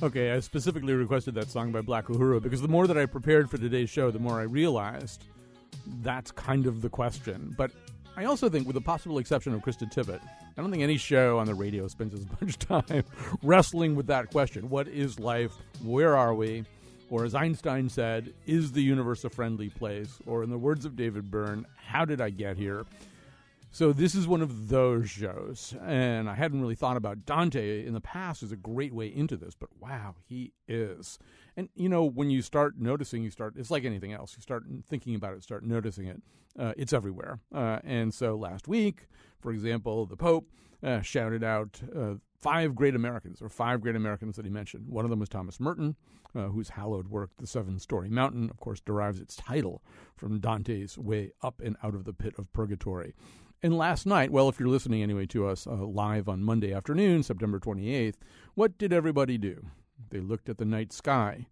Okay, I specifically requested that song by Black Uhuru because the more that I prepared for today's show, the more I realized that's kind of the question. But I also think, with the possible exception of Krista Tippett, I don't think any show on the radio spends as much time wrestling with that question. What is life? Where are we? Or as Einstein said, is the universe a friendly place? Or in the words of David Byrne, how did I get here? So this is one of those shows, and I hadn't really thought about Dante in the past as a great way into this, but wow, he is. And, you know, when you start noticing, it's like anything else. You start thinking about it, start noticing it. It's everywhere. And so last week, for example, the Pope shouted out five great Americans that he mentioned. One of them was Thomas Merton, whose hallowed work, The Seven-Story Mountain, of course, derives its title from Dante's way up and out of the pit of purgatory. And last night, well, if you're listening anyway to us live on Monday afternoon, September 28th, what did everybody do? They looked at the night sky,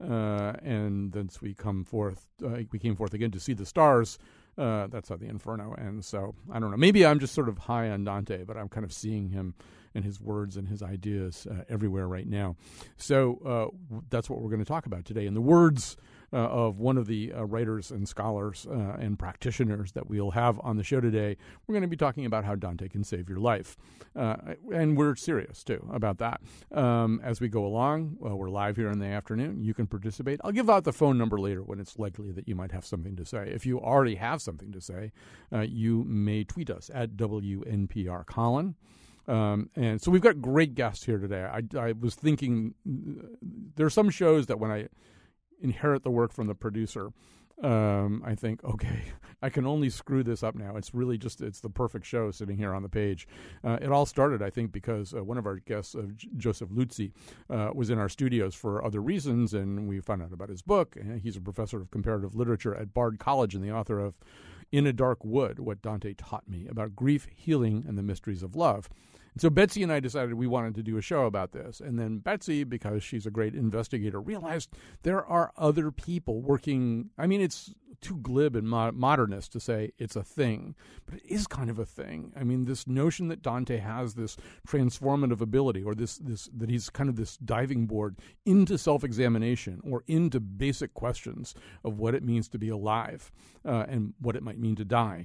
and then we came forth again to see the stars. That's how the Inferno ends. So I don't know. Maybe I'm just sort of high on Dante, but I'm kind of seeing him and his words and his ideas everywhere right now. So that's what we're going to talk about today. In the words of one of the writers and scholars and practitioners that we'll have on the show today, we're going to be talking about how Dante can save your life. And we're serious, too, about that. As we go along, we're live here in the afternoon. You can participate. I'll give out the phone number later when it's likely that you might have something to say. If you already have something to say, you may tweet us at WNPR Colin. And so we've got great guests here today. I was thinking there are some shows that when I inherit the work from the producer, I think, okay, I can only screw this up now. It's really it's the perfect show sitting here on the page. It all started, I think, because one of our guests, Joseph Luzzi, was in our studios for other reasons, and we found out about his book. He's a professor of comparative literature at Bard College and the author of In a Dark Wood, What Dante Taught Me, about grief, healing, and the mysteries of love. And so Betsy and I decided we wanted to do a show about this. And then Betsy, because she's a great investigator, realized there are other people working. I mean, it's too glib and modernist to say it's a thing, but it is kind of a thing. I mean, this notion that Dante has this transformative ability, or this that he's kind of this diving board into self-examination or into basic questions of what it means to be alive and what it might mean to die.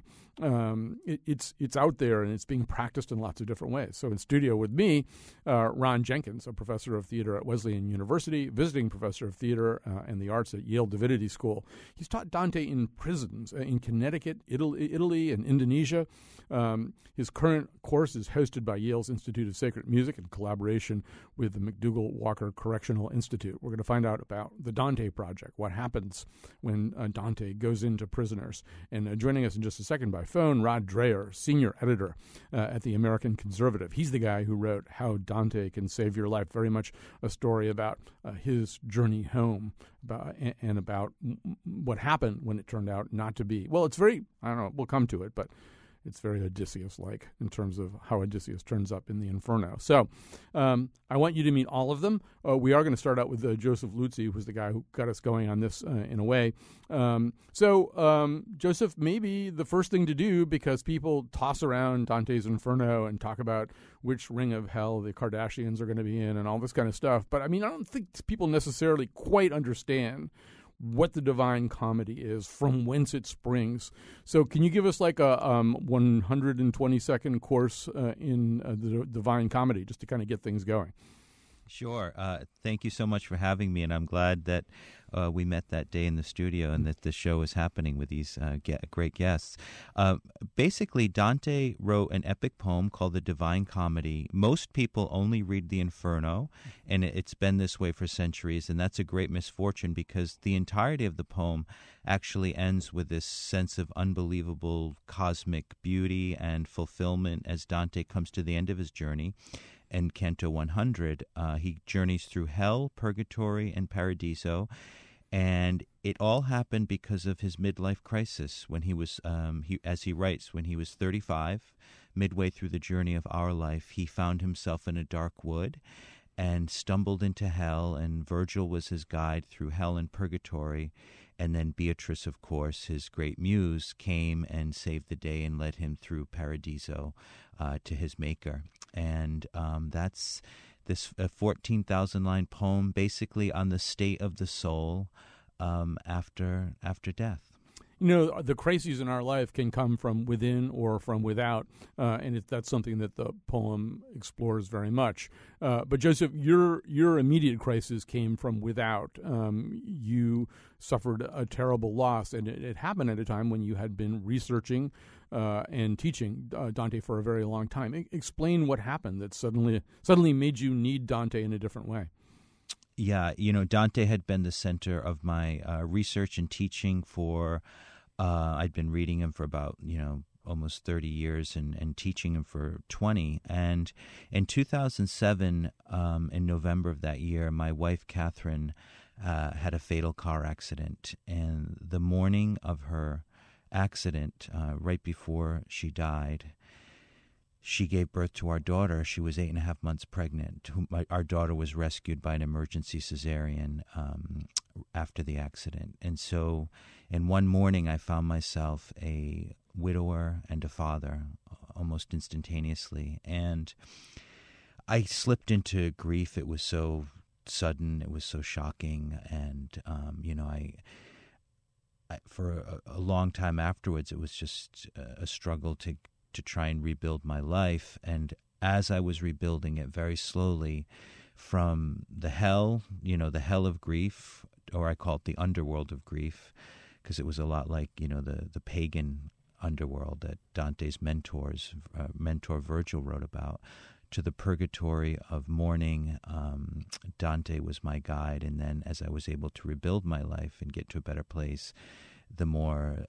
It's out there, and it's being practiced in lots of different ways. So in studio with me, Ron Jenkins, a professor of theater at Wesleyan University, visiting professor of theater and the arts at Yale Divinity School. He's taught Dante in prisons in Connecticut, Italy, and Indonesia. His current course is hosted by Yale's Institute of Sacred Music in collaboration with the McDougall Walker Correctional Institute. We're going to find out about the Dante Project, what happens when Dante goes into prisoners. And joining us in just a second by phone, Rod Dreher, senior editor at the American Conservative. He's the guy who wrote How Dante Can Save Your Life, very much a story about his journey home and about what happened when it turned out not to be. Well, it's very, I don't know, we'll come to it, but it's very Odysseus-like in terms of how Odysseus turns up in the Inferno. So I want you to meet all of them. We are going to start out with Joseph Luzzi, who's the guy who got us going on this in a way. Joseph, maybe the first thing to do, because people toss around Dante's Inferno and talk about which ring of hell the Kardashians are going to be in and all this kind of stuff. But, I mean, I don't think people necessarily quite understand what the Divine Comedy is, from whence it springs. So can you give us like a 120-second course in the Divine Comedy, just to kind of get things going? Sure. Thank you so much for having me, and I'm glad that we met that day in the studio and that the show is happening with these great guests. Basically, Dante wrote an epic poem called the Divine Comedy. Most people only read the Inferno, and it's been this way for centuries, and that's a great misfortune because the entirety of the poem actually ends with this sense of unbelievable cosmic beauty and fulfillment as Dante comes to the end of his journey. In Canto 100, he journeys through hell, purgatory, and paradiso, and it all happened because of his midlife crisis when he was, as he writes, when he was 35, midway through the journey of our life, he found himself in a dark wood and stumbled into hell, and Virgil was his guide through hell and purgatory, and then Beatrice, of course, his great muse, came and saved the day and led him through paradiso to his maker. And that's this 14,000-line poem basically on the state of the soul after death. You know, the crises in our life can come from within or from without, and that's something that the poem explores very much. But Joseph, your immediate crisis came from without. You suffered a terrible loss, and it happened at a time when you had been researching and teaching Dante for a very long time. Explain what happened that suddenly made you need Dante in a different way. Yeah, Dante had been the center of my research and teaching for, I'd been reading him for about, almost 30 years and teaching him for 20. And in 2007, in November of that year, my wife, Catherine, had a fatal car accident. And the morning of her accident, right before she died, she gave birth to our daughter. She was 8.5 months pregnant. Our daughter was rescued by an emergency cesarean after the accident. And so in one morning, I found myself a widower and a father almost instantaneously. And I slipped into grief. It was so sudden. It was so shocking. And, I for a long time afterwards, it was just a struggle to try and rebuild my life. And as I was rebuilding it very slowly from the hell, the hell of grief, or I call it the underworld of grief, because it was a lot like, the pagan underworld that Dante's mentor Virgil wrote about, to the purgatory of mourning. Dante was my guide. And then as I was able to rebuild my life and get to a better place, the more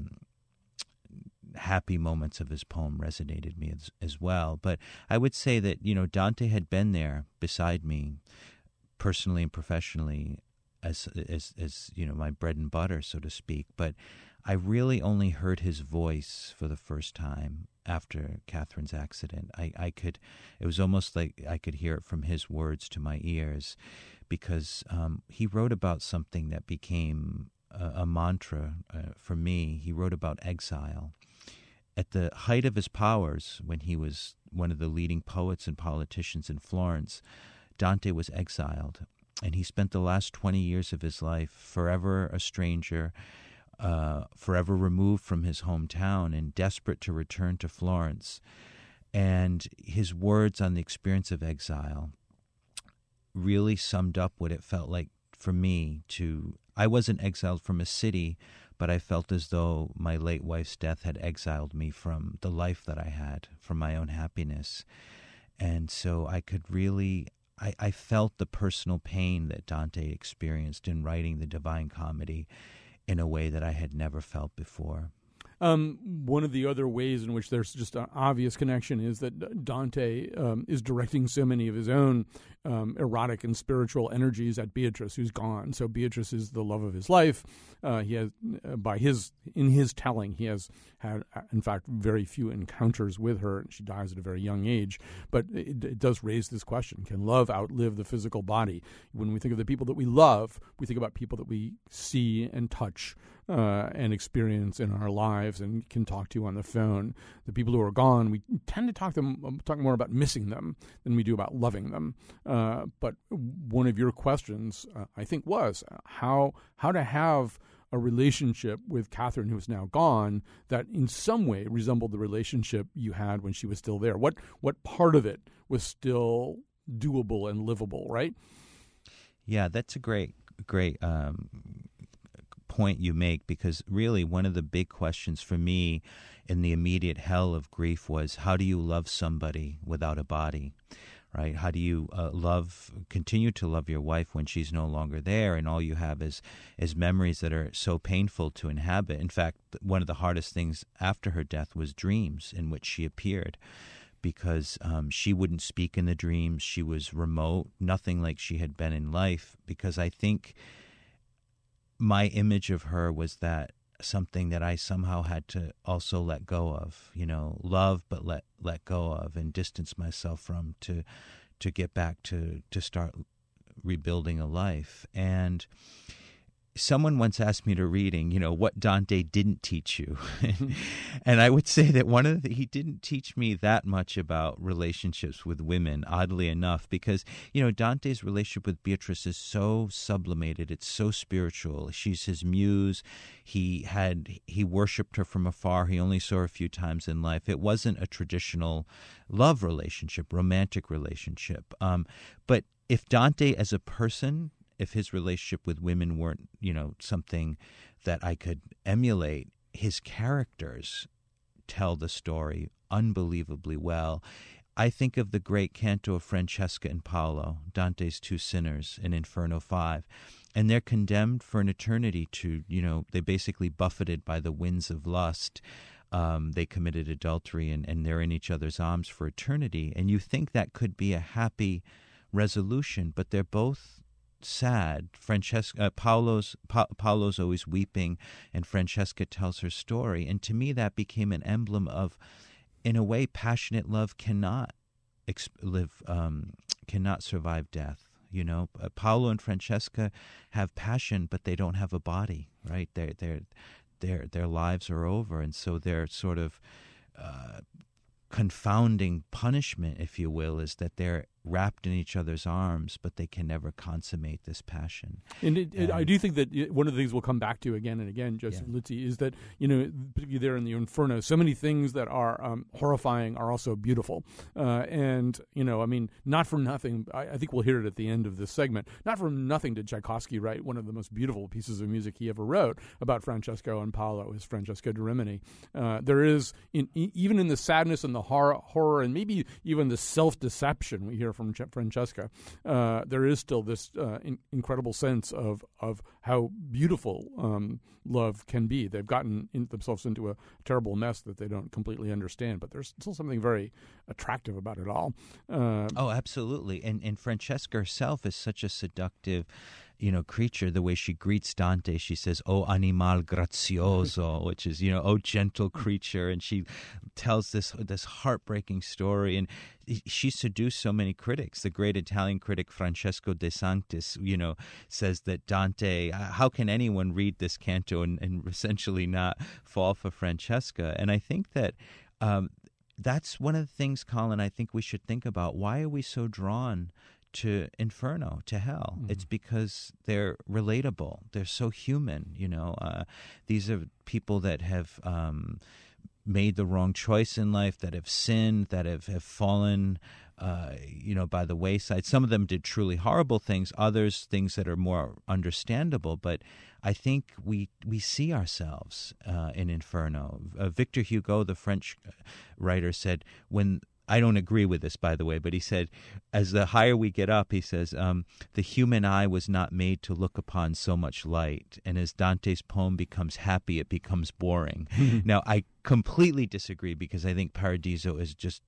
happy moments of his poem resonated me as well. But I would say that, Dante had been there beside me personally and professionally as my bread and butter, so to speak. But I really only heard his voice for the first time after Catherine's accident. It was almost like I could hear it from his words to my ears, because he wrote about something that became a mantra for me. He wrote about exile. At the height of his powers, when he was one of the leading poets and politicians in Florence, Dante was exiled, and he spent the last 20 years of his life forever a stranger, forever removed from his hometown and desperate to return to Florence. And his words on the experience of exile really summed up what it felt like for me I wasn't exiled from a city, but I felt as though my late wife's death had exiled me from the life that I had, from my own happiness. And so I could really, I felt the personal pain that Dante experienced in writing the Divine Comedy in a way that I had never felt before. One of the other ways in which there's just an obvious connection is that Dante is directing so many of his own erotic and spiritual energies at Beatrice, who's gone. So Beatrice is the love of his life. He has, in his telling, he has had, in fact, very few encounters with her, and she dies at a very young age. But it does raise this question: can love outlive the physical body? When we think of the people that we love, we think about people that we see and touch and experience in our lives and can talk to on the phone. The people who are gone, we tend to talk more about missing them than we do about loving them. But one of your questions, I think, was how to have a relationship with Catherine, who is now gone, that in some way resembled the relationship you had when she was still there. What part of it was still doable and livable, right? Yeah, that's a great point you make, because really one of the big questions for me in the immediate hell of grief was, how do you love somebody without a body, right? How do you continue to love your wife when she's no longer there, and all you have is memories that are so painful to inhabit? In fact, one of the hardest things after her death was dreams in which she appeared, because she wouldn't speak in the dreams. She was remote, nothing like she had been in life, because I think my image of her was that something that I somehow had to also let go of, love, but let go of and distance myself from to get back to start rebuilding a life. And someone once asked me to reading, what Dante didn't teach you. And I would say that he didn't teach me that much about relationships with women, oddly enough, because, Dante's relationship with Beatrice is so sublimated. It's so spiritual. She's his muse. He worshipped her from afar. He only saw her a few times in life. It wasn't a traditional love relationship, romantic relationship. But if Dante as a person, if his relationship with women weren't, something that I could emulate, his characters tell the story unbelievably well. I think of the great canto of Francesca and Paolo, Dante's two sinners in Inferno 5, and they're condemned for an eternity to, they basically buffeted by the winds of lust. They committed adultery and they're in each other's arms for eternity. And you think that could be a happy resolution, but they're both sad. Paolo's always weeping, and Francesca tells her story. And to me, that became an emblem of, in a way, passionate love cannot survive death. Paolo and Francesca have passion, but they don't have a body. Right? Their lives are over, and so they're sort of confounding punishment, if you will, is that they're wrapped in each other's arms, but they can never consummate this passion. And I do think that one of the things we'll come back to again and again, Joseph Luzzi, is that, particularly there in the Inferno, so many things that are horrifying are also beautiful. And, not for nothing, I think we'll hear it at the end of this segment, not for nothing did Tchaikovsky write one of the most beautiful pieces of music he ever wrote about Francesco and Paolo, his Francesco da Rimini. There is, even in the sadness and the horror and maybe even the self-deception we hear from Francesca, there is still this incredible sense of how beautiful love can be. They've gotten themselves into a terrible mess that they don't completely understand, but there's still something very attractive about it all. Oh, absolutely. And Francesca herself is such a seductive creature. The way she greets Dante, she says, "O animal grazioso," which is, "O gentle creature." And she tells this heartbreaking story. And she seduced so many critics. The great Italian critic Francesco De Sanctis, says that Dante, how can anyone read this canto and essentially not fall for Francesca? And I think that that's one of the things, Colin, I think we should think about. Why are we so drawn to Inferno, to hell? Mm-hmm. It's because they're relatable. They're so human, These are people that have made the wrong choice in life, that have sinned, that have fallen, by the wayside. Some of them did truly horrible things, others things that are more understandable. But I think we see ourselves in Inferno. Victor Hugo, the French writer, said, I don't agree with this, by the way, but he said, as the higher we get up, he says, the human eye was not made to look upon so much light. And as Dante's poem becomes happy, it becomes boring. Now, I completely disagree, because I think Paradiso is just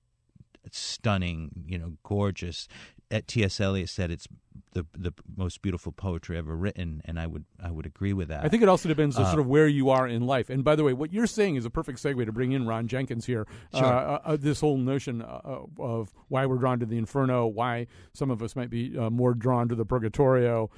stunning, gorgeous. T.S. Eliot said it's the most beautiful poetry ever written, and I would agree with that. I think it also depends on sort of where you are in life. And by the way, what you're saying is a perfect segue to bring in Ron Jenkins here. Sure. This whole notion of why we're drawn to the Inferno, why some of us might be more drawn to the Purgatorio.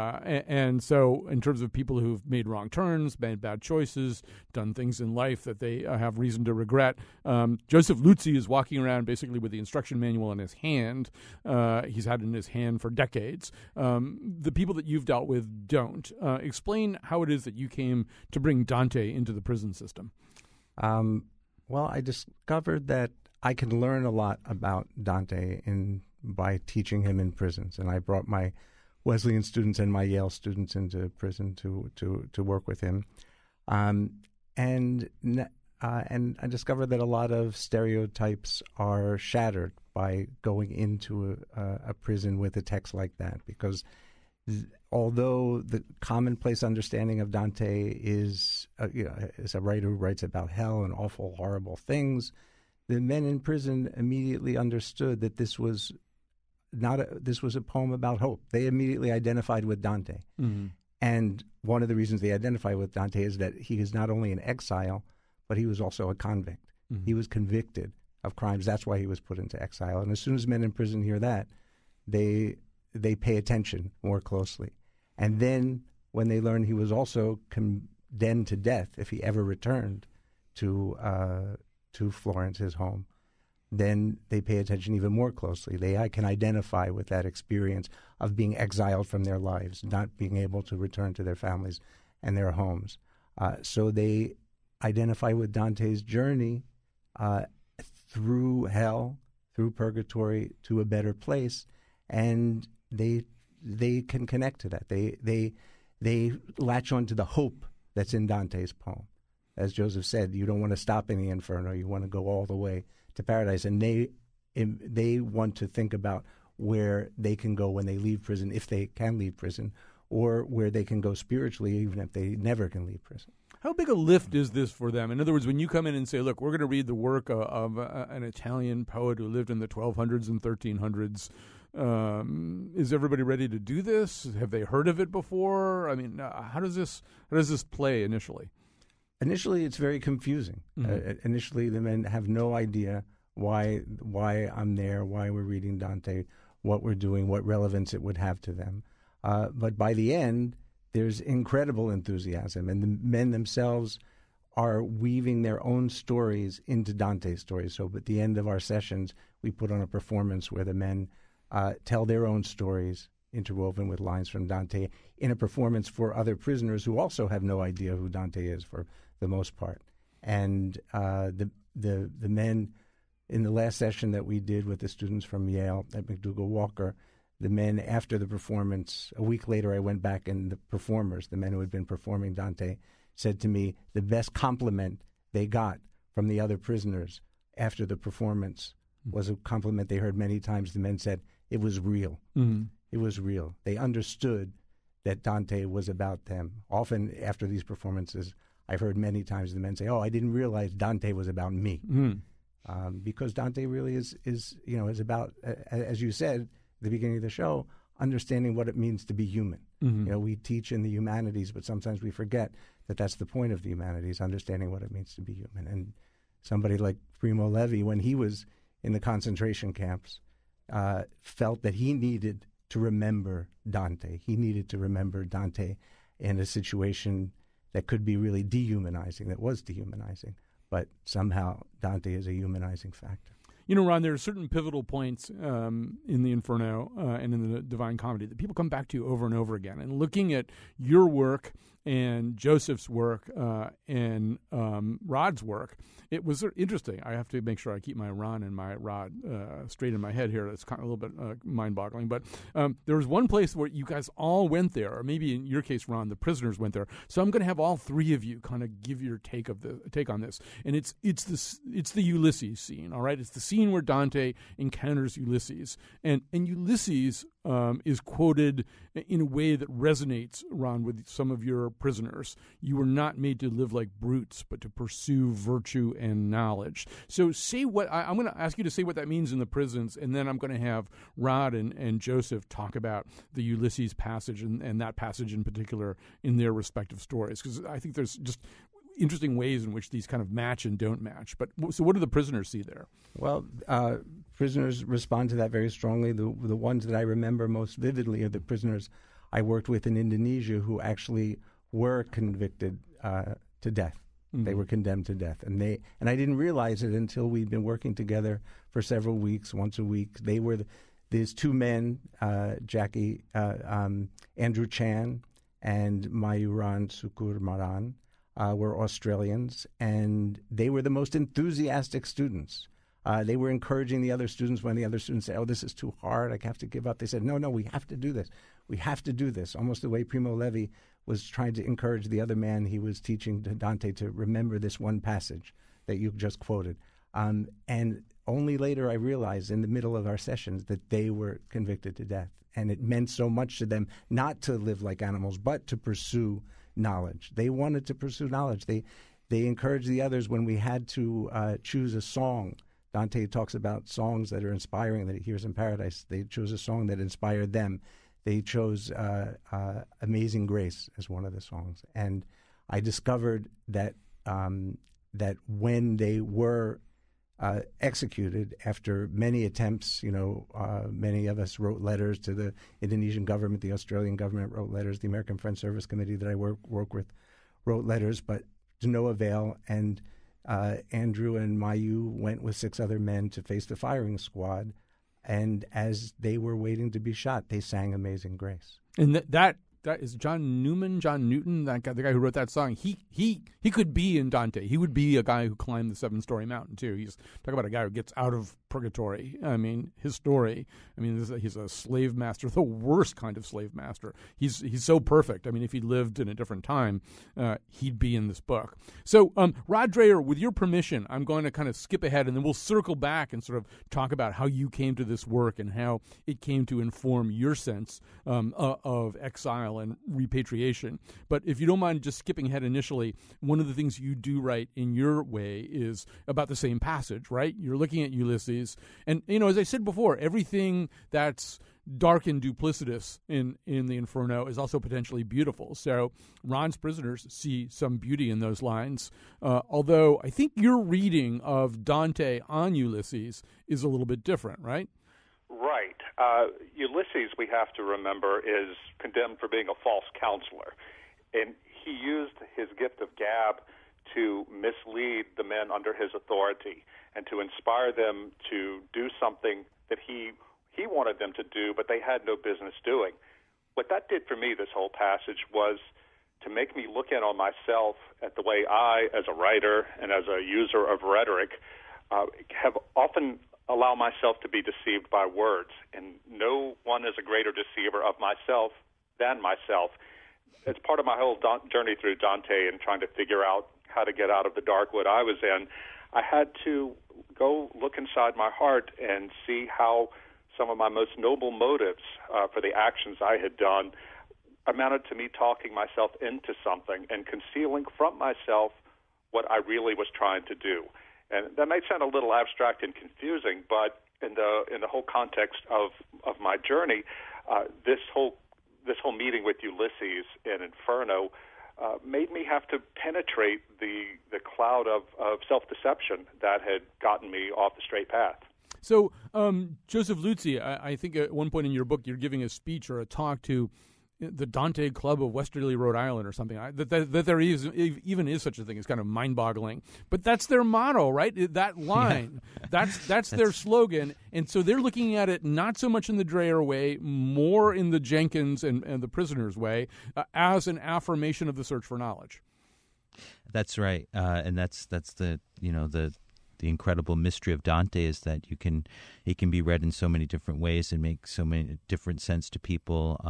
And so in terms of people who've made wrong turns, made bad choices, done things in life that they have reason to regret, Joseph Luzzi is walking around basically with the instruction manual in his hand. He's had it in his hand for decades. The people that you've dealt with don't. Explain how it is that you came to bring Dante into the prison system. Well, I discovered that I can learn a lot about Dante by teaching him in prisons, and I brought my Wesleyan students and my Yale students into prison to work with him, and I discovered that a lot of stereotypes are shattered by going into a prison with a text like that, because although the commonplace understanding of Dante is a writer who writes about hell and awful, horrible things, the men in prison immediately understood that this was a poem about hope. They immediately identified with Dante. Mm-hmm. And one of the reasons they identify with Dante is that he is not only in exile, but he was also a convict. Mm-hmm. He was convicted of crimes. That's why he was put into exile. And as soon as men in prison hear that, they pay attention more closely. And then when they learn he was also condemned to death if he ever returned to Florence, his home, then they pay attention even more closely. They can identify with that experience of being exiled from their lives, not being able to return to their families and their homes. So they identify with Dante's journey through hell, through purgatory, to a better place, and they can connect to that. They latch on to the hope that's in Dante's poem. As Joseph said, you don't want to stop in the Inferno. You want to go all the way to paradise. And they want to think about where they can go when they leave prison, if they can leave prison, or where they can go spiritually, even if they never can leave prison. How big a lift is this for them? In other words, when you come in and say, look, we're going to read the work of an Italian poet who lived in the 1200s and 1300s, is everybody ready to do this? Have they heard of it before? I mean, how does this play initially? Initially, it's very confusing. Mm-hmm. Initially, the men have no idea why I'm there, why we're reading Dante, what we're doing, what relevance it would have to them. But by the end, there's incredible enthusiasm, and the men themselves are weaving their own stories into Dante's stories. So at the end of our sessions, we put on a performance where the men tell their own stories, interwoven with lines from Dante, in a performance for other prisoners who also have no idea who Dante is for the most part. And the men, in the last session that we did with the students from Yale at McDougall Walker, the men, after the performance, a week later I went back, and the performers, the men who had been performing Dante, said to me the best compliment they got from the other prisoners after the performance was a compliment they heard many times. The men said, it was real. Mm-hmm. It was real. They understood that Dante was about them. Often after these performances, I've heard many times the men say, oh, I didn't realize Dante was about me. Mm-hmm. Because Dante really is about, as you said at the beginning of the show, understanding what it means to be human. Mm-hmm. We teach in the humanities, but sometimes we forget that that's the point of the humanities, understanding what it means to be human. And somebody like Primo Levi, when he was in the concentration camps, felt that he needed to remember Dante. He needed to remember Dante in a situation that could be really dehumanizing, that was dehumanizing. But somehow Dante is a humanizing factor. You know, Ron, there are certain pivotal points in the Inferno and in the Divine Comedy that people come back to over and over again. And looking at your work and Joseph's work and Rod's work, it was interesting. I have to make sure I keep my Ron and my Rod straight in my head here. It's kind of a little bit mind-boggling. But there was one place where you guys all went there, or maybe in your case, Ron, the prisoners went there. So I'm going to have all three of you kind of give your take on this. And it's the Ulysses scene, all right? It's the scene where Dante encounters Ulysses. And Ulysses is quoted in a way that resonates, Ron, with some of your prisoners. You were not made to live like brutes, but to pursue virtue and knowledge. So say what I'm going to ask you to say what that means in the prisons, and then I'm going to have Rod and Joseph talk about the Ulysses passage and that passage in particular in their respective stories, because I think there's just interesting ways in which these kind of match and don't match. But so what do the prisoners see there? Well, prisoners respond to that very strongly. The ones that I remember most vividly are the prisoners I worked with in Indonesia who actually were convicted to death. Mm-hmm. They were condemned to death. And I didn't realize it until we'd been working together for several weeks, once a week. They were these two men, Andrew Chan and Mayuran Sukurmaran, were Australians, and they were the most enthusiastic students. They were encouraging the other students when the other students said, oh, this is too hard, I have to give up. They said, no, we have to do this. We have to do this, almost the way Primo Levi was trying to encourage the other man he was teaching to Dante to remember this one passage that you just quoted. And only later I realized in the middle of our sessions that they were convicted to death. And it meant so much to them not to live like animals, but to pursue knowledge. They wanted to pursue knowledge. They encouraged the others when we had to choose a song. Dante talks about songs that are inspiring that he hears in paradise. They chose a song that inspired them. They chose Amazing Grace as one of the songs. And I discovered that that when they were executed after many attempts. Many of us wrote letters to the Indonesian government, the Australian government wrote letters, the American Friends Service Committee that I work with wrote letters, but to no avail. And Andrew and Mayu went with 6 other men to face the firing squad. And as they were waiting to be shot, they sang Amazing Grace. And that is John Newton, that guy, the guy who wrote that song. He could be in Dante. He would be a guy who climbed the 7-story mountain too. He's talking about a guy who gets out of purgatory. I mean, his story. I mean, he's a slave master, the worst kind of slave master. He's so perfect. I mean, if he lived in a different time, he'd be in this book. So, Rod Dreher, with your permission, I'm going to kind of skip ahead, and then we'll circle back and sort of talk about how you came to this work and how it came to inform your sense of exile and repatriation. But if you don't mind just skipping ahead initially, one of the things you do write in your way is about the same passage, right? You're looking at Ulysses, and, as I said before, everything that's dark and duplicitous in the Inferno is also potentially beautiful. So Ron's prisoners see some beauty in those lines, although I think your reading of Dante on Ulysses is a little bit different, right? Right. Ulysses, we have to remember, is condemned for being a false counselor, and he used his gift of gab to mislead the men under his authority and to inspire them to do something that he wanted them to do, but they had no business doing. What that did for me, this whole passage, was to make me look in on myself at the way I, as a writer and as a user of rhetoric, have often allowed myself to be deceived by words. And no one is a greater deceiver of myself than myself. It's part of my whole journey through Dante and trying to figure out how to get out of the dark wood I was in. I had to go look inside my heart and see how some of my most noble motives for the actions I had done amounted to me talking myself into something and concealing from myself what I really was trying to do. And that may sound a little abstract and confusing, but in the whole context of my journey, this whole meeting with Ulysses in Inferno made me have to penetrate the cloud of self-deception that had gotten me off the straight path. So, Joseph Luzzi, I think at one point in your book you're giving a speech or a talk to the Dante Club of Westerly, Rhode Island, or something. That there even is such a thing is kind of mind-boggling. But that's their motto, right? That line, that's their slogan. And so they're looking at it not so much in the Dreher way, more in the Jenkins and the prisoners' way, as an affirmation of the search for knowledge. That's right, and that's the the incredible mystery of Dante is that he can be read in so many different ways and make so many different sense to people.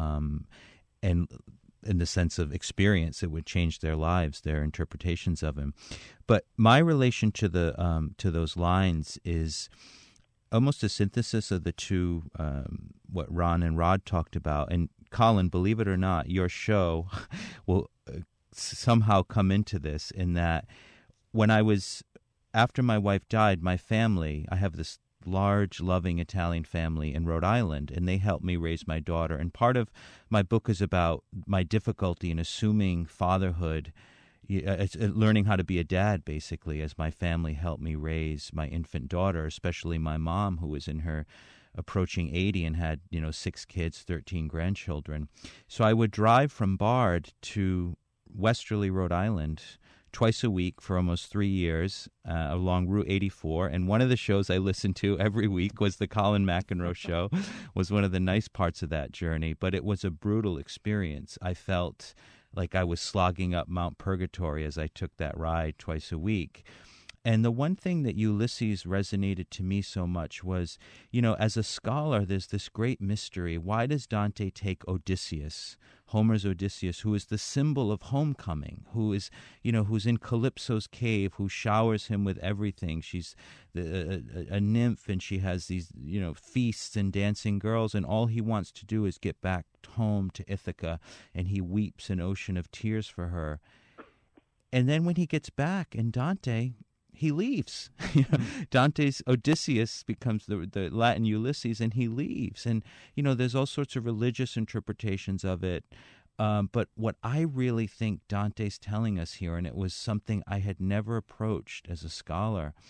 And in the sense of experience, it would change their lives, their interpretations of him. But my relation to those lines is almost a synthesis of the two, what Ron and Rod talked about. And Colin, believe it or not, your show will somehow come into this, in that after my wife died, my family, I have this large, loving Italian family in Rhode Island, and they helped me raise my daughter. And part of my book is about my difficulty in assuming fatherhood, learning how to be a dad, basically, as my family helped me raise my infant daughter, especially my mom, who was in her approaching 80 and had 6 kids, 13 grandchildren. So I would drive from Bard to Westerly, Rhode Island, twice a week for almost 3 years along Route 84. And one of the shows I listened to every week was the Colin McEnroe Show. Was one of the nice parts of that journey, but it was a brutal experience. I felt like I was slogging up Mount Purgatory as I took that ride twice a week. And the one thing that Ulysses resonated to me so much was, as a scholar, there's this great mystery. Why does Dante take Odysseus, Homer's Odysseus, who is the symbol of homecoming, who's in Calypso's cave, who showers him with everything? She's a nymph, and she has these, feasts and dancing girls, and all he wants to do is get back home to Ithaca, and he weeps an ocean of tears for her. And then when he gets back in Dante, he leaves. Dante's Odysseus becomes the Latin Ulysses, and he leaves. And, there's all sorts of religious interpretations of it. But what I really think Dante's telling us here, and it was something I had never approached as a scholar,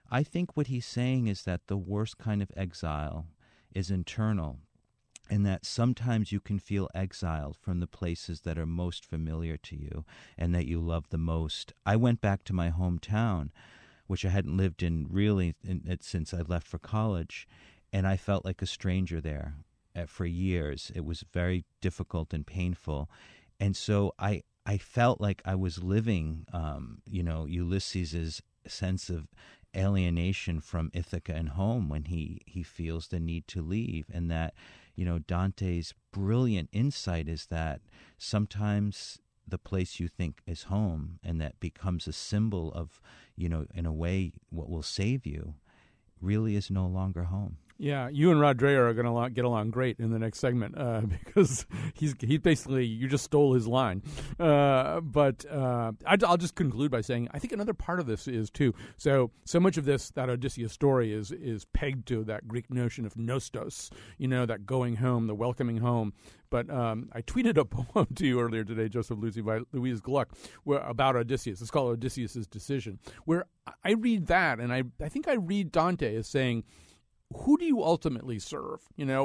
I think what he's saying is that the worst kind of exile is internal, and that sometimes you can feel exiled from the places that are most familiar to you and that you love the most. I went back to my hometown, which I hadn't lived in really since I left for college, and I felt like a stranger there for years. It was very difficult and painful. And so I felt like I was living, Ulysses' sense of alienation from Ithaca and home when he feels the need to leave. And that, Dante's brilliant insight is that sometimes the place you think is home and that becomes a symbol of, in a way, what will save you really is no longer home. Yeah, you and Rod Dreher are going to get along great in the next segment because he basically, you just stole his line. But I'll just conclude by saying I think another part of this is too. So much of that Odysseus story is pegged to that Greek notion of nostos, that going home, the welcoming home. But I tweeted a poem to you earlier today, Joseph Luzzi, by Louise Gluck, about Odysseus. It's called Odysseus' Decision, where I read that, and I think I read Dante as saying, who do you ultimately serve?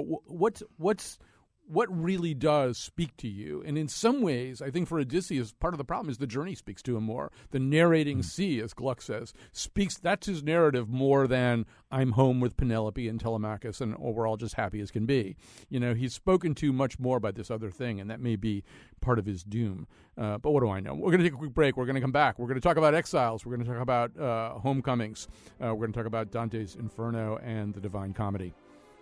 What really does speak to you? And in some ways, I think for Odysseus, part of the problem is the journey speaks to him more. The narrating sea, as Gluck says, that's his narrative more than I'm home with Penelope and Telemachus and we're all just happy as can be. He's spoken to much more by this other thing, and that may be part of his doom. But what do I know? We're going to take a quick break. We're going to come back. We're going to talk about exiles. We're going to talk about homecomings. We're going to talk about Dante's Inferno and the Divine Comedy.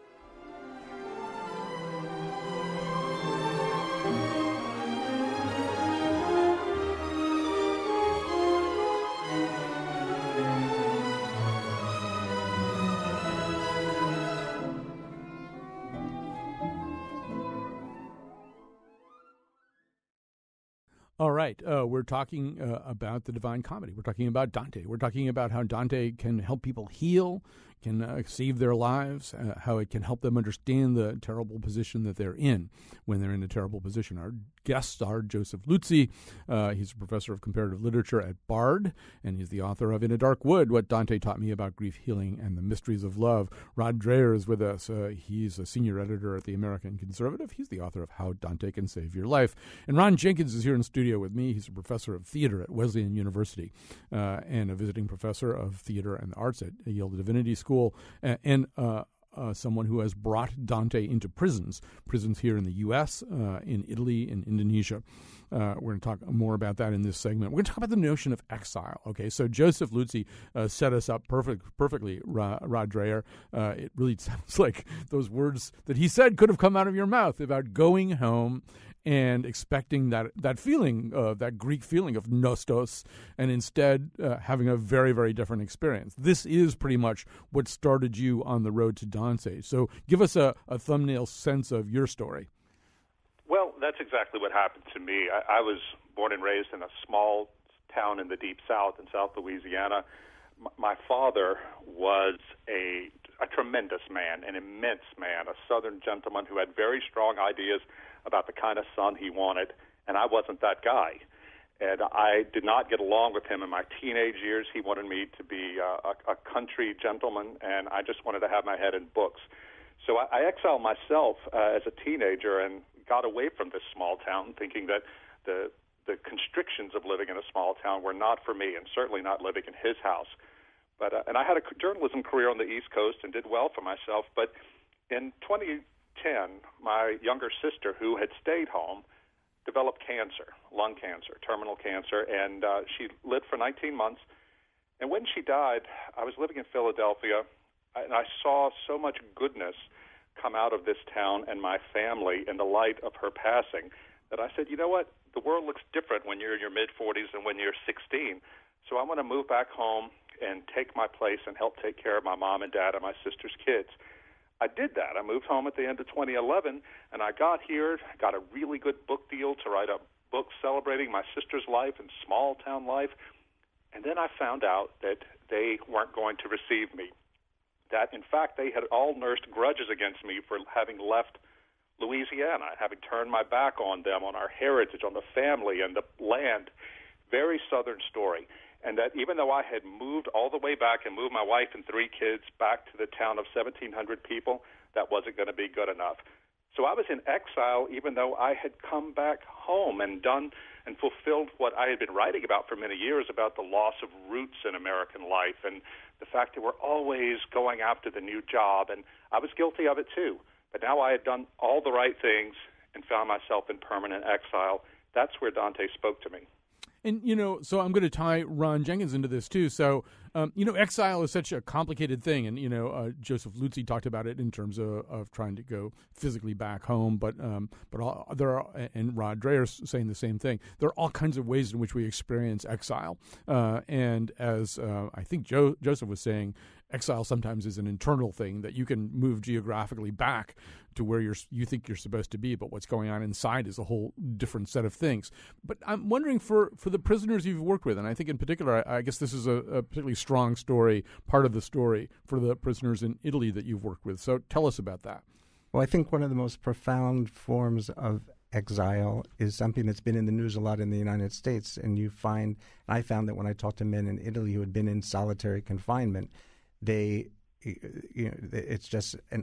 All right. We're talking about the Divine Comedy. We're talking about Dante. We're talking about how Dante can help people heal, can save their lives, how it can help them understand the terrible position that they're in when they're in a terrible position. Our guests are Joseph Luzzi. He's a professor of comparative literature at Bard, and he's the author of In a Dark Wood, What Dante Taught Me About Grief, Healing, and the Mysteries of Love. Rod Dreher is with us. He's a senior editor at the American Conservative. He's the author of How Dante Can Save Your Life. And Ron Jenkins is here in studio with me. He's a professor of theater at Wesleyan University and a visiting professor of theater and the arts at Yale Divinity School, and someone who has brought Dante into prisons here in the U.S., in Italy, in Indonesia. We're going to talk more about that in this segment. We're going to talk about the notion of exile. Okay, so Joseph Luzzi set us up perfectly, Rod Dreher. It really sounds like those words that he said could have come out of your mouth about going home and expecting that feeling, that Greek feeling of nostos, and instead having a very, very different experience. This is pretty much what started you on the road to Dante. So give us a thumbnail sense of your story. Well, that's exactly what happened to me. I was born and raised in a small town in the deep south, in South Louisiana. My father was a tremendous man, an immense man, a Southern gentleman who had very strong ideas about the kind of son he wanted, and I wasn't that guy. And I did not get along with him in my teenage years. He wanted me to be a country gentleman, and I just wanted to have my head in books. So I exiled myself as a teenager and got away from this small town, thinking that the constrictions of living in a small town were not for me, and certainly not living in his house. But and I had a journalism career on the East Coast and did well for myself. But in 2010, my younger sister, who had stayed home, developed cancer, lung cancer, terminal cancer, and she lived for 19 months. And when she died, I was living in Philadelphia, and I saw so much goodness come out of this town and my family in the light of her passing that I said, you know what, the world looks different when you're in your mid-40s than when you're 16. So I want to move back home and take my place and help take care of my mom and dad and my sister's kids. I did that. I moved home at the end of 2011, and I got here, got a really good book deal to write a book celebrating my sister's life and small-town life, and then I found out that they weren't going to receive me, that, in fact, they had all nursed grudges against me for having left Louisiana, having turned my back on them, on our heritage, on the family and the land. Very Southern story. and that even though I had moved all the way back and moved my wife and 3 kids back to the town of 1,700 people, that wasn't going to be good enough. So I was in exile even though I had come back home and done and fulfilled what I had been writing about for many years about the loss of roots in American life and the fact that we're always going after the new job. And I was guilty of it too. But now I had done all the right things and found myself in permanent exile. That's where Dante spoke to me. And, so I'm going to tie Ron Jenkins into this, too. So, exile is such a complicated thing. And, Joseph Luzzi talked about it in terms of trying to go physically back home. But and Rod Dreher's saying the same thing. There are all kinds of ways in which we experience exile. And as I think Joseph was saying, exile sometimes is an internal thing that you can move geographically back to where you think you're supposed to be, but what's going on inside is a whole different set of things. But I'm wondering for the prisoners you've worked with, and I think in particular, I guess this is a particularly strong story, part of the story for the prisoners in Italy that you've worked with. So tell us about that. Well, I think one of the most profound forms of exile is something that's been in the news a lot in the United States, and I found that when I talked to men in Italy who had been in solitary confinement, it's just an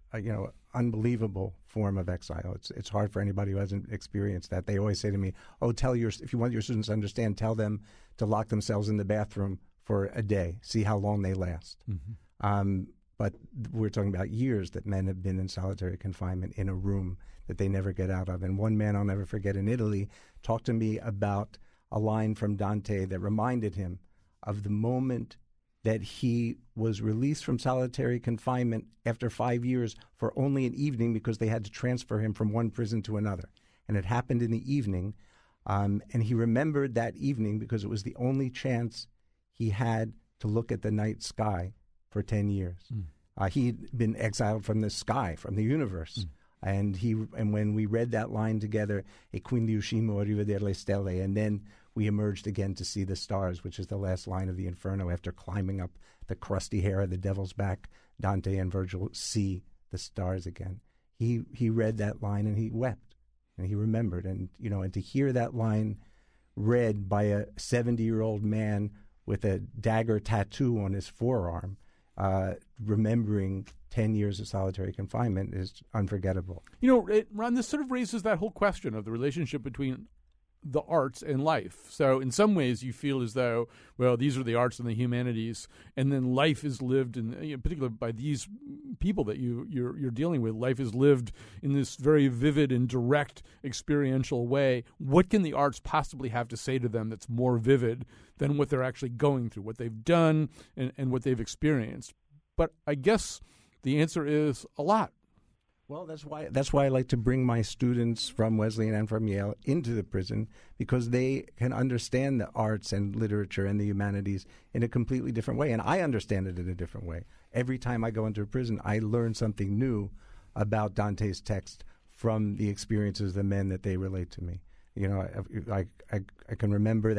unbelievable form of exile. It's hard for anybody who hasn't experienced that. They always say to me, if you want your students to understand, tell them to lock themselves in the bathroom for a day, see how long they last. Mm-hmm. But we're talking about years that men have been in solitary confinement in a room that they never get out of. And one man I'll never forget in Italy talked to me about a line from Dante that reminded him of the moment that he was released from solitary confinement after 5 years for only an evening because they had to transfer him from one prison to another. And it happened in the evening, and he remembered that evening because it was the only chance he had to look at the night sky for 10 years. He'd been exiled from the sky, from the universe. And when we read that line together, e quindi uscimo a rivedere le stelle, and then we emerged again to see the stars, which is the last line of the Inferno. After climbing up the crusty hair of the devil's back, Dante and Virgil see the stars again. He read that line and he wept, and he remembered. And to hear that line read by a 70-year-old man with a dagger tattoo on his forearm, remembering 10 years of solitary confinement is unforgettable. Ron, this sort of raises that whole question of the relationship between the arts and life. So in some ways you feel as though, well, these are the arts and the humanities, and then life is lived, in particular by these people that you're dealing with, life is lived in this very vivid and direct experiential way. What can the arts possibly have to say to them that's more vivid than what they're actually going through, what they've done and what they've experienced? But I guess the answer is a lot. Well, that's why I like to bring my students from Wesleyan and from Yale into the prison, because they can understand the arts and literature and the humanities in a completely different way, and I understand it in a different way. Every time I go into a prison, I learn something new about Dante's text from the experiences of the men that they relate to me. I can remember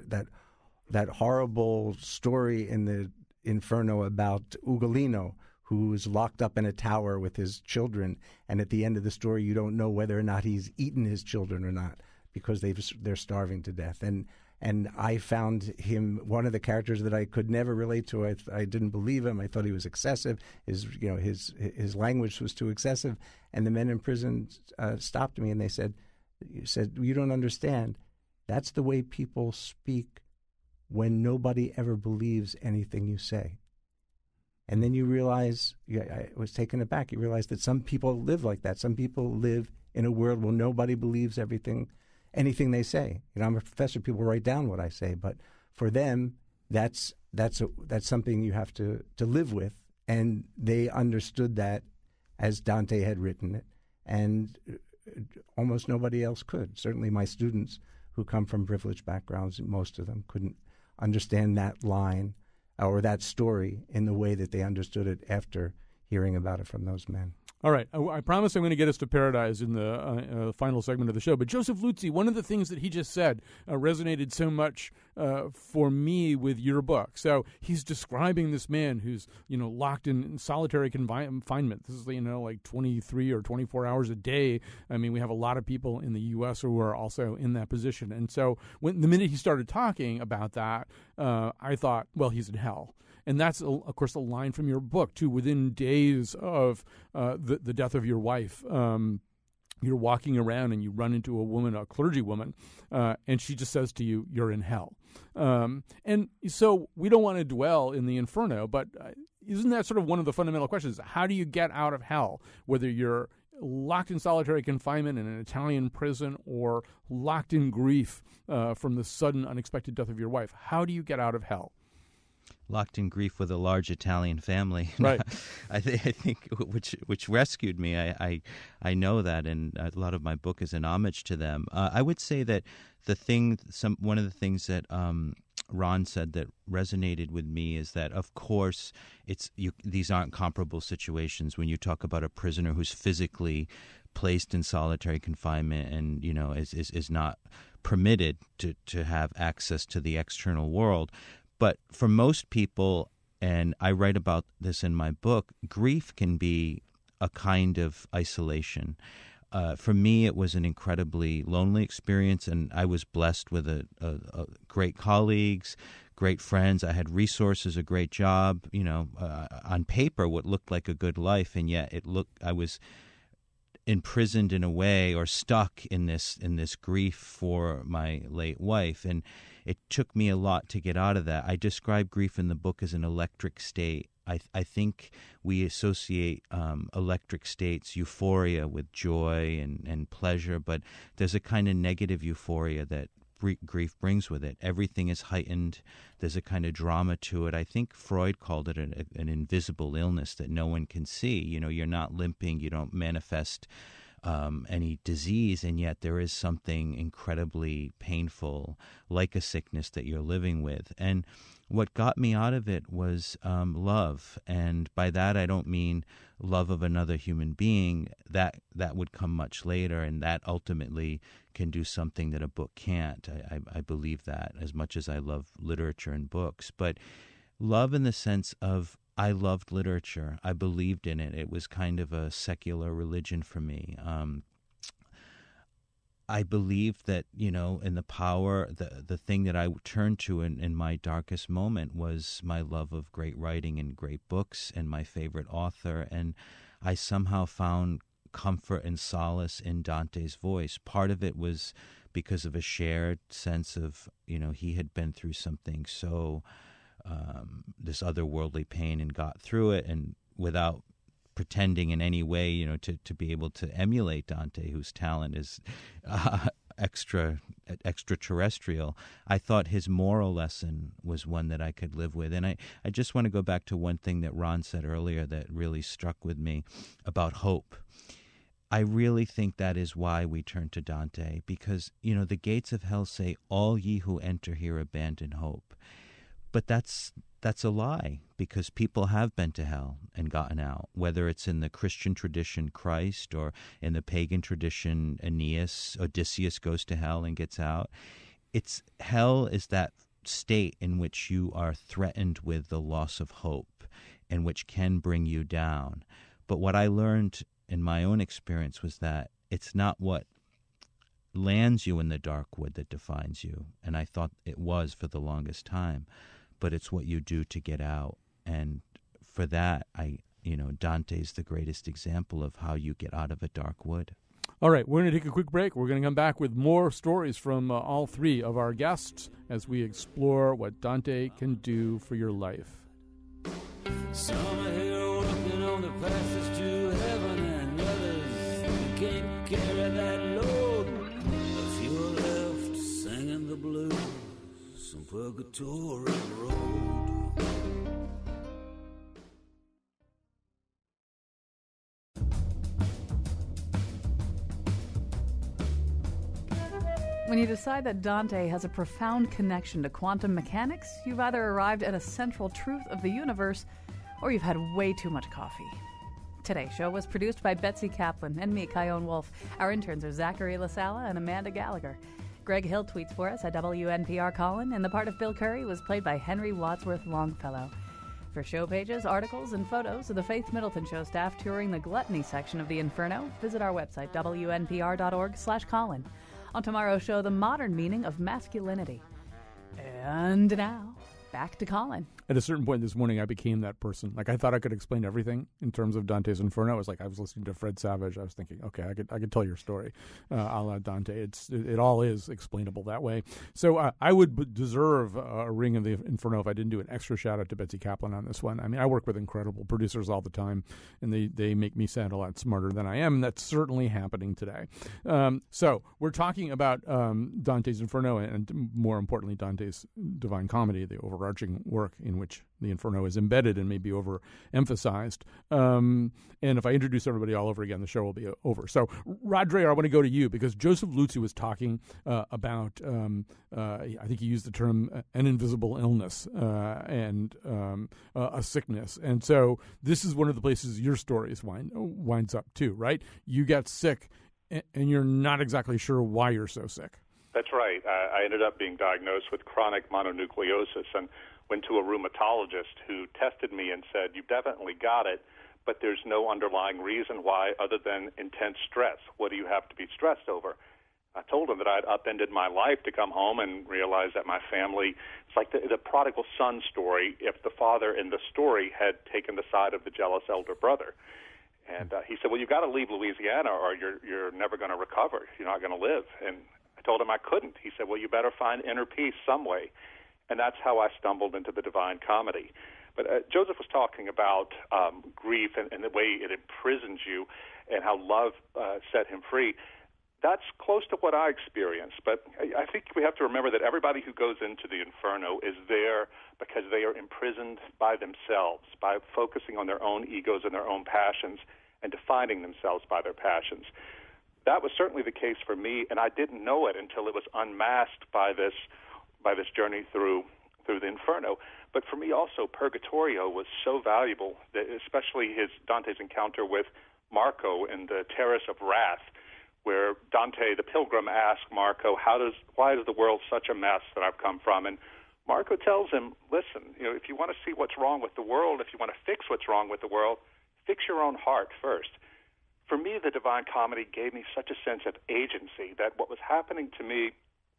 that horrible story in the Inferno about Ugolino, who is locked up in a tower with his children, and at the end of the story you don't know whether or not he's eaten his children or not because they're starving to death. And I found him one of the characters that I could never relate to. I didn't believe him. I thought he was excessive. His language was too excessive. And the men in prison stopped me and they said, "You don't understand. That's the way people speak when nobody ever believes anything you say." And then you realize, I was taken aback, you realize that some people live like that. Some people live in a world where nobody believes anything they say. I'm a professor, people write down what I say, but for them, that's something you have to live with. And they understood that as Dante had written it, and almost nobody else could. Certainly my students who come from privileged backgrounds, most of them couldn't understand that line or that story in the way that they understood it after hearing about it from those men. All right. I promise I'm going to get us to paradise in the final segment of the show. But Joseph Luzzi, one of the things that he just said resonated so much for me with your book. So he's describing this man who's, locked in solitary confinement. This is, like 23 or 24 hours a day. I mean, we have a lot of people in the U.S. who are also in that position. And so the minute he started talking about that, I thought, well, he's in hell. And that's, of course, a line from your book, too. Within days of the death of your wife, you're walking around and you run into a woman, a clergy woman, and she just says to you, you're in hell. And so we don't want to dwell in the Inferno, but isn't that sort of one of the fundamental questions? How do you get out of hell, whether you're locked in solitary confinement in an Italian prison or locked in grief from the sudden, unexpected death of your wife? How do you get out of hell? Locked in grief with a large Italian family, right? I think which rescued me. I know that, and a lot of my book is an homage to them. I would say that one of the things that Ron said that resonated with me is that, of course, these aren't comparable situations. When you talk about a prisoner who's physically placed in solitary confinement and is not permitted to have access to the external world. But for most people, and I write about this in my book, grief can be a kind of isolation. For me, it was an incredibly lonely experience, and I was blessed with a great colleagues, great friends. I had resources, a great job. On paper, what looked like a good life, and yet I was imprisoned in a way, or stuck in this grief for my late wife, and it took me a lot to get out of that. I describe grief in the book as an electric state. I think we associate electric states, euphoria, with joy and pleasure, but there's a kind of negative euphoria that grief brings with it. Everything is heightened. There's a kind of drama to it. I think Freud called it an invisible illness that no one can see. You're not limping. You don't manifest any disease, and yet there is something incredibly painful, like a sickness that you're living with. And what got me out of it was love. And by that, I don't mean love of another human being. That would come much later, and that ultimately can do something that a book can't. I believe that, as much as I love literature and books. But love in the sense of, I loved literature. I believed in it. It was kind of a secular religion for me. I believed that, in the power, the thing that I turned to in my darkest moment was my love of great writing and great books and my favorite author. And I somehow found comfort and solace in Dante's voice. Part of it was because of a shared sense of, he had been through something so this otherworldly pain and got through it, and without pretending in any way, to be able to emulate Dante, whose talent is extraterrestrial. I thought his moral lesson was one that I could live with. And I just want to go back to one thing that Ron said earlier that really struck with me about hope. I really think that is why we turn to Dante, because, the gates of hell say, all ye who enter here abandon hope. But that's a lie, because people have been to hell and gotten out, whether it's in the Christian tradition, Christ, or in the pagan tradition, Odysseus goes to hell and gets out. Hell is that state in which you are threatened with the loss of hope and which can bring you down. But what I learned in my own experience was that it's not what lands you in the dark wood that defines you, and I thought it was for the longest time. But it's what you do to get out. And for that, Dante's the greatest example of how you get out of a dark wood. All right, we're going to take a quick break. We're going to come back with more stories from all three of our guests as we explore what Dante can do for your life. Some are here walking on the passage to heaven, and others can't carry that load. A few are left singing the blues. Some purgatory road. When you decide that Dante has a profound connection to quantum mechanics, you've either arrived at a central truth of the universe, or you've had way too much coffee. Today's show was produced by Betsy Kaplan and me, Kyone Wolf. Our interns are Zachary LaSala and Amanda Gallagher. Greg Hill tweets for us at WNPR Colin, and the part of Bill Curry was played by Henry Wadsworth Longfellow. For show pages, articles, and photos of the Faith Middleton Show staff touring the gluttony section of the Inferno, visit our website, WNPR.org/Colin. On tomorrow's show, the modern meaning of masculinity. And now, back to Colin. At a certain point this morning, I became that person. Like, I thought I could explain everything in terms of Dante's Inferno. I was listening to Fred Savage. I was thinking, okay, I could tell your story, a la Dante. It all is explainable that way. So I would deserve a ring of the Inferno if I didn't do an extra shout out to Betsy Kaplan on this one. I mean, I work with incredible producers all the time, and they make me sound a lot smarter than I am. And that's certainly happening today. So we're talking about Dante's Inferno and, more importantly, Dante's Divine Comedy, the overarching work in which the Inferno is embedded and maybe overemphasized. And if I introduce everybody all over again, the show will be over. So, Rod Dreher, I want to go to you because Joseph Luzzi was talking about, I think he used the term an invisible illness and a sickness. And so this is one of the places your story winds up too, right? You got sick and you're not exactly sure why you're so sick. That's right. I ended up being diagnosed with chronic mononucleosis and went to a rheumatologist who tested me and said, "You've definitely got it, but there's no underlying reason why other than intense stress. What do you have to be stressed over?" I told him that I'd upended my life to come home and realize that my family, it's like the prodigal son story, if the father in the story had taken the side of the jealous elder brother. And he said, "Well, you've got to leave Louisiana or you're never going to recover. You're not going to live." And I told him I couldn't. He said, "Well, you better find inner peace some way." And that's how I stumbled into the Divine Comedy. But Joseph was talking about grief and the way it imprisons you and how love set him free. That's close to what I experienced. But I think we have to remember that everybody who goes into the Inferno is there because they are imprisoned by themselves, by focusing on their own egos and their own passions and defining themselves by their passions. That was certainly the case for me, and I didn't know it until it was unmasked by this journey through the Inferno. But for me also, Purgatorio was so valuable, that especially Dante's encounter with Marco in the Terrace of Wrath, where Dante, the pilgrim, asks Marco, why is the world such a mess that I've come from? And Marco tells him, listen, if you want to see what's wrong with the world, if you want to fix what's wrong with the world, fix your own heart first. For me, the Divine Comedy gave me such a sense of agency that what was happening to me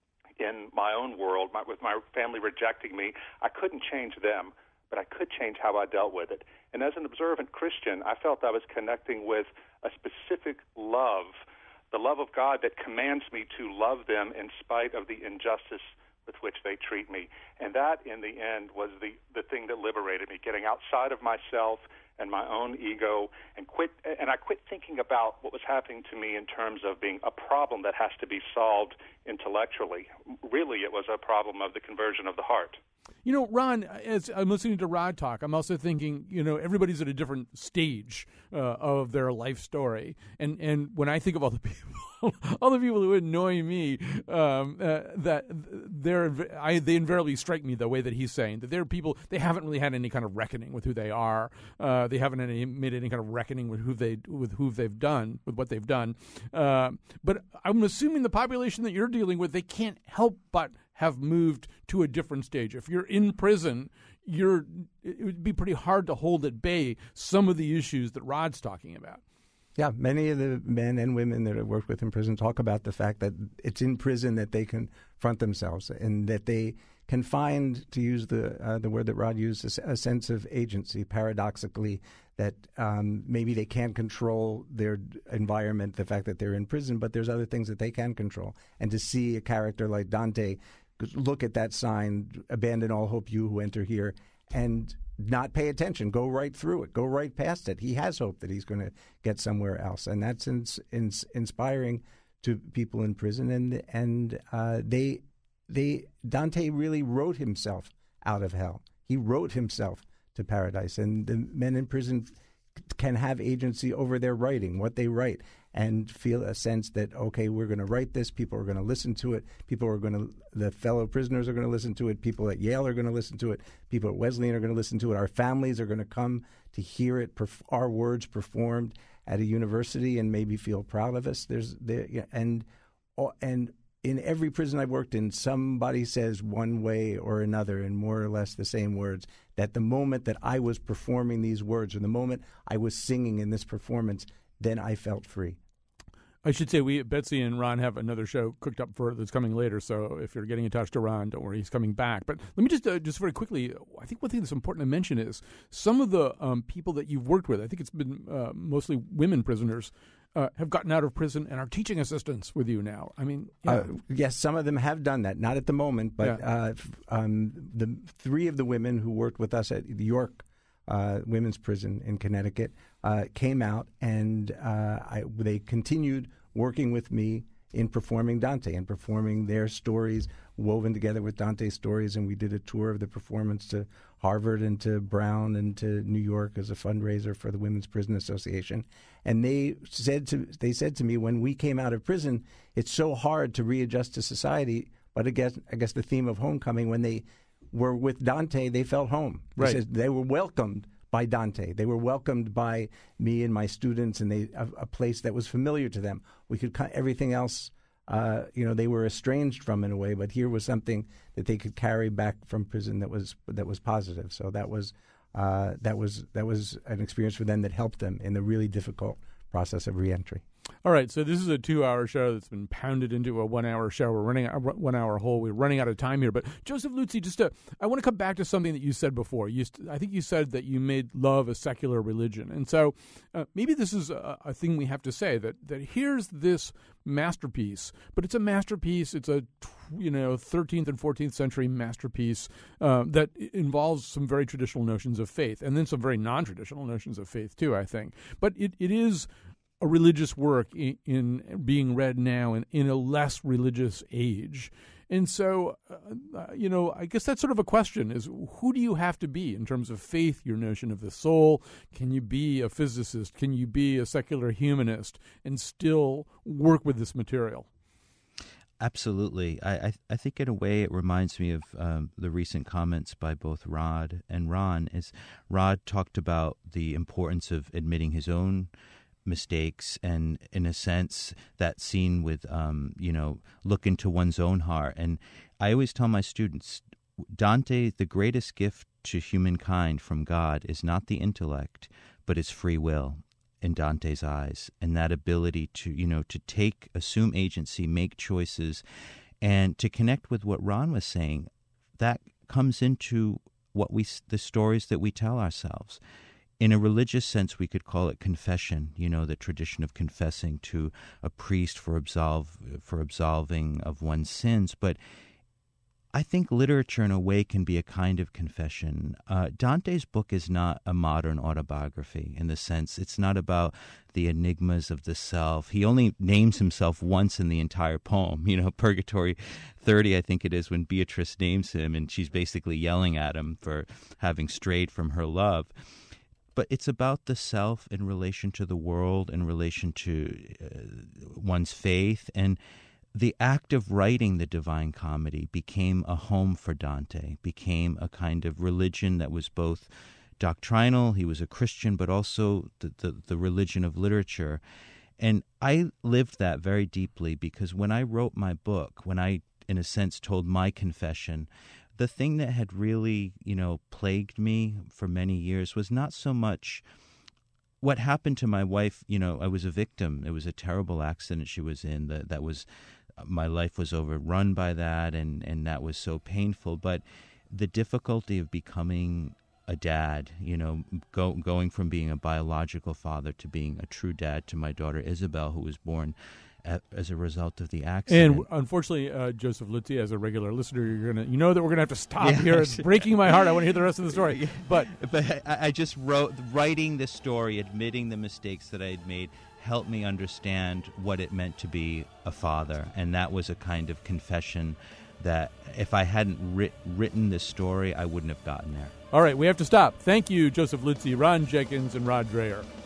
in my own world, with my family rejecting me, I couldn't change them, but I could change how I dealt with it. And as an observant Christian, I felt I was connecting with a specific love, the love of God that commands me to love them in spite of the injustice with which they treat me. And that, in the end, was the thing that liberated me, getting outside of myself and my own ego, and I quit thinking about what was happening to me in terms of being a problem that has to be solved intellectually. Really, it was a problem of the conversion of the heart. Ron, as I'm listening to Rod talk, I'm also thinking, everybody's at a different stage of their life story. And when I think of all the people who annoy me, that they invariably strike me the way that he's saying, that they're people, they haven't really had any kind of reckoning with who they are. They haven't made any kind of reckoning with what they've done. But I'm assuming the population that you're dealing with, they can't help but have moved to a different stage. If you're in prison, it would be pretty hard to hold at bay some of the issues that Rod's talking about. Yeah, many of the men and women that I work with in prison talk about the fact that it's in prison that they confront themselves and that they can find, to use the word that Rod used, a sense of agency, paradoxically, that maybe they can't control their environment, the fact that they're in prison, but there's other things that they can control. And to see a character like Dante look at that sign, abandon all hope, you who enter here, and not pay attention, go right through it, go right past it. He has hope that he's going to get somewhere else, and that's inspiring to people in prison. And Dante really wrote himself out of hell. He wrote himself to paradise, and the men in prison can have agency over their writing, what they write. and feel a sense that, okay, we're going to write this, people are going to listen to it, the fellow prisoners are going to listen to it, people at Yale are going to listen to it, people at Wesleyan are going to listen to it, our families are going to come to hear it, our words performed at a university and maybe feel proud of us. And in every prison I've worked in, somebody says one way or another in more or less the same words, that the moment that I was performing these words or the moment I was singing in this performance, then I felt free. I should say Betsy and Ron have another show cooked up that's coming later, so if you're getting in touch to Ron, don't worry, he's coming back. But let me just very quickly, I think one thing that's important to mention is some of the people that you've worked with, I think it's been mostly women prisoners, have gotten out of prison and are teaching assistants with you now. I mean, yes, some of them have done that, not at the moment, but the three of the women who worked with us at the York Women's Prison in Connecticut came out, and they continued working with me in performing Dante and performing their stories woven together with Dante's stories. And we did a tour of the performance to Harvard and to Brown and to New York as a fundraiser for the Women's Prison Association. And they said to me, when we came out of prison, it's so hard to readjust to society. But I guess the theme of Homecoming, when they were with Dante, they felt home. Right. They were welcomed by Dante. They were welcomed by me and my students, and a place that was familiar to them. We could everything else, they were estranged from in a way, but here was something that they could carry back from prison that was positive. So that was an experience for them that helped them in the really difficult process of reentry. All right, so this is a 2-hour show that's been pounded into a 1-hour show. We're running a 1 hour whole. We're running out of time here. But Joseph Luzzi, I want to come back to something that you said before. I think you said that you made love a secular religion. And so maybe this is a thing we have to say, that here's this masterpiece, but it's a masterpiece. It's a 13th and 14th century masterpiece that involves some very traditional notions of faith, and then some very non-traditional notions of faith too, I think. But it is a religious work in being read now in a less religious age. And so, I guess that's sort of a question, is who do you have to be in terms of faith, your notion of the soul? Can you be a physicist? Can you be a secular humanist and still work with this material? Absolutely. I think in a way it reminds me of the recent comments by both Rod and Ron. Rod talked about the importance of admitting his own mistakes, and in a sense that scene with look into one's own heart. And I always tell my students, Dante, the greatest gift to humankind from God is not the intellect, but his free will in Dante's eyes, and that ability to assume agency, make choices, and to connect with what Ron was saying. That comes into the stories that we tell ourselves. In a religious sense, we could call it confession, the tradition of confessing to a priest for absolving of one's sins. But I think literature, in a way, can be a kind of confession. Dante's book is not a modern autobiography in the sense it's not about the enigmas of the self. He only names himself once in the entire poem. Purgatory 30, I think it is, when Beatrice names him, and she's basically yelling at him for having strayed from her love. But it's about the self in relation to the world, in relation to one's faith. And the act of writing the Divine Comedy became a home for Dante, became a kind of religion that was both doctrinal, he was a Christian, but also the religion of literature. And I lived that very deeply, because when I wrote my book, when I, in a sense, told my confession, the thing that had really, plagued me for many years was not so much what happened to my wife. I was a victim. It was a terrible accident she was in. My life was overrun by that, and that was so painful. But the difficulty of becoming a dad, going from being a biological father to being a true dad to my daughter Isabel, who was born as a result of the accident. And unfortunately, Joseph Luzzi, as a regular listener, that we're gonna have to stop here. It's breaking my heart. I want to hear the rest of the story. But I just writing the story, admitting the mistakes that I had made, helped me understand what it meant to be a father, and that was a kind of confession that if I hadn't written this story, I wouldn't have gotten there. All right, we have to stop. Thank you, Joseph Luzzi, Ron Jenkins, and Rod Dreher.